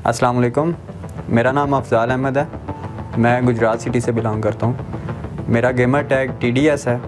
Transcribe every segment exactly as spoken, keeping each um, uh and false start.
अस्सलाम वालेकुम, मेरा नाम अफ़ज़ाल अहमद है। मैं गुजरात सिटी से बिलोंग करता हूँ। मेरा gamer tag T D S है।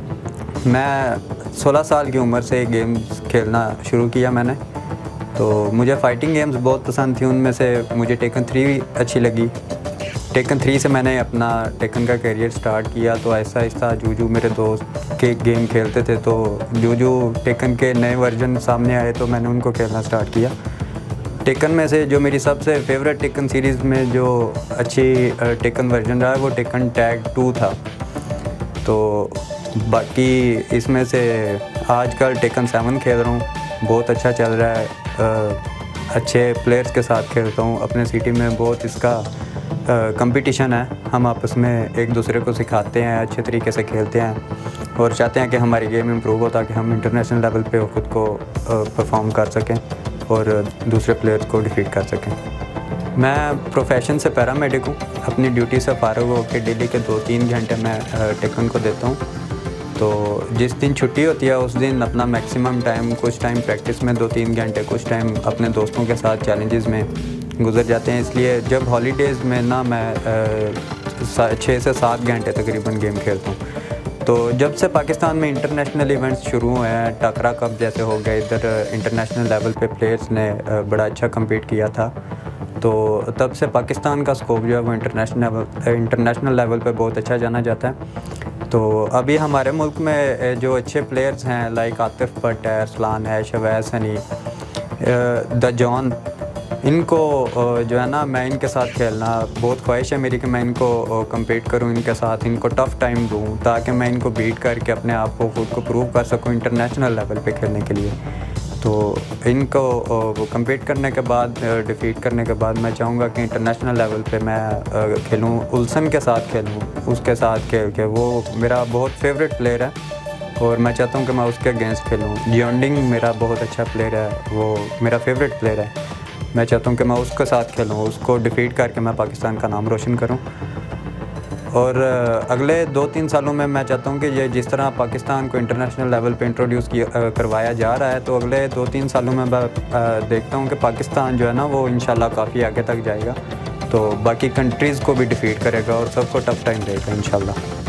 मैं सोलह साल की उम्र से गेम्स खेलना शुरू किया मैंने। तो मुझे फ़ाइटिंग गेम्स बहुत पसंद थी, उनमें से मुझे टेकन थ्री अच्छी लगी। टेकन थ्री से मैंने अपना टेकन का करियर स्टार्ट किया। तो ऐसा ऐसा जो जो मेरे दोस्त के गेम खेलते थे, तो जो जो टेकन के नए वर्जन सामने आए तो मैंने उनको खेलना स्टार्ट किया। टेकन में से जो मेरी सबसे फेवरेट टेकन सीरीज़ में जो अच्छी टेकन वर्जन रहा है वो टेकन टैग टू था। तो बाकी इसमें से आजकल टेकन सेवन खेल रहा हूँ, बहुत अच्छा चल रहा है। अच्छे प्लेयर्स के साथ खेलता हूँ। अपने सिटी में बहुत इसका कंपटीशन है, हम आपस में एक दूसरे को सिखाते हैं, अच्छे तरीके से खेलते हैं और चाहते हैं कि हमारी गेम इम्प्रूव हो ताकि हम इंटरनेशनल लेवल पे ख़ुद को परफॉर्म कर सकें और दूसरे प्लेयर्स को डिफीट कर सकें। मैं प्रोफेशन से पैरामेडिक हूँ। अपनी ड्यूटी से फारग होकर डेली के दो तीन घंटे मैं टेकन को देता हूँ। तो जिस दिन छुट्टी होती है उस दिन अपना मैक्सिमम टाइम, कुछ टाइम प्रैक्टिस में दो तीन घंटे, कुछ टाइम अपने दोस्तों के साथ चैलेंजेस में गुजर जाते हैं। इसलिए जब हॉलीडेज़ में ना मैं छः से सात घंटे तकरीबन गेम खेलता हूँ। तो जब से पाकिस्तान में इंटरनेशनल इवेंट्स शुरू हुए हैं, टाकरा कप जैसे हो गए, इधर इंटरनेशनल लेवल पे प्लेयर्स ने बड़ा अच्छा कम्पीट किया था। तो तब से पाकिस्तान का स्कोप जो है वो इंटरनेशनल इंटरनेशनल लेवल पे बहुत अच्छा जाना जाता है। तो अभी हमारे मुल्क में जो अच्छे प्लेयर्स हैं लाइक आतिफ भट्ट है, अरसलान है, शवैस हनी, द जॉन, इनको जो है ना मैं इनके साथ खेलना बहुत ख्वाहिश है मेरी कि मैं इनको कम्पीट करूं इनके साथ, इनको टफ़ टाइम दूं ताकि मैं इनको बीट करके अपने आप को खुद को प्रूव कर सकूं इंटरनेशनल लेवल पे खेलने के लिए। तो इनको कम्पीट करने के बाद, डिफीट करने के बाद मैं चाहूँगा कि इंटरनेशनल लेवल पे मैं खेलूँ, उल्सन के साथ खेलूँ, उसके साथ खेल के। वो मेरा बहुत फेवरेट प्लेयर है और मैं चाहता हूँ कि मैं उसके अगेंस्ट खेलूँ। जियोंडिंग मेरा बहुत अच्छा प्लेयर है, वो मेरा फेवरेट प्लेयर है। मैं चाहता हूँ कि मैं उसके साथ खेलूँ, उसको डिफीट करके मैं पाकिस्तान का नाम रोशन करूँ। और अगले दो तीन सालों में मैं चाहता हूँ कि ये जिस तरह पाकिस्तान को इंटरनेशनल लेवल पे इंट्रोड्यूस किया करवाया जा रहा है, तो अगले दो तीन सालों में मैं देखता हूँ कि पाकिस्तान जो है ना वो इंशाल्लाह काफ़ी आगे तक जाएगा। तो बाकी कंट्रीज़ को भी डिफीट करेगा और सबको टफ टाइम देगा इंशाल्लाह।